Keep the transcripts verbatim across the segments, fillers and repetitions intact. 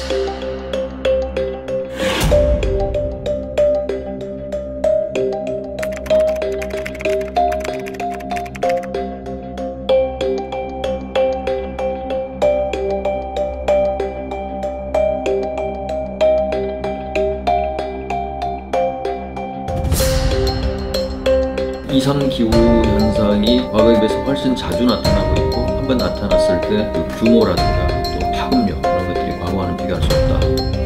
이선 기후 현상이 과거에 비해서 훨씬 자주 나타나고 있고, 한 번 나타났을 때 그 규모라든가 또 파급력 이런 것들이 과거와는 비교할 수 없다.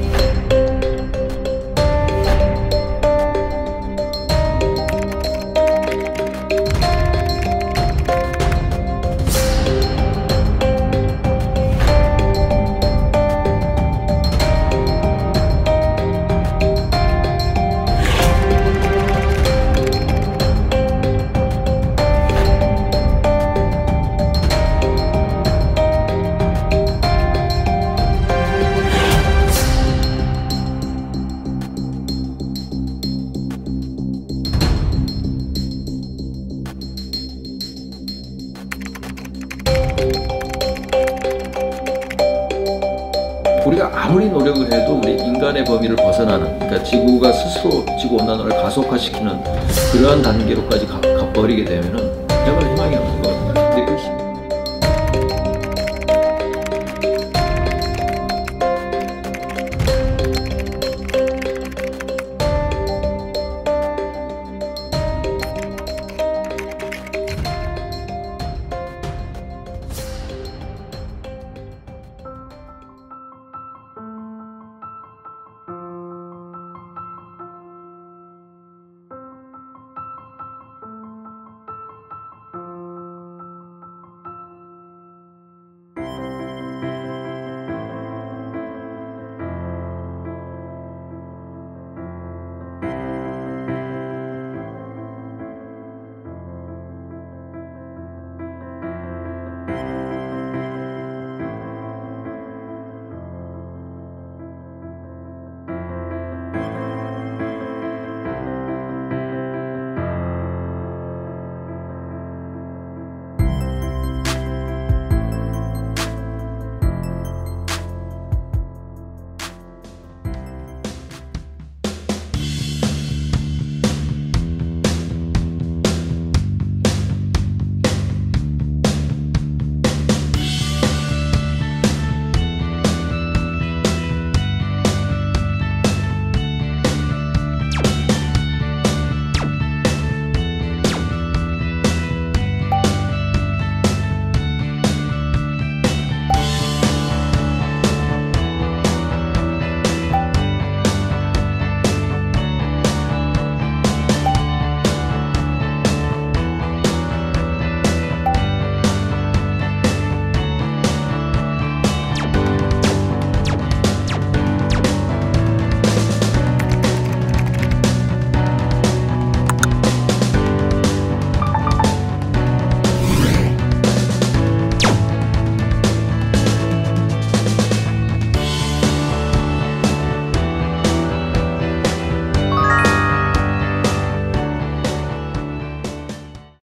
우리가 아무리 노력을 해도 우리 인간의 범위를 벗어나는, 그러니까 지구가 스스로 지구온난화를 가속화시키는 그러한 단계로까지 가, 가버리게 되면은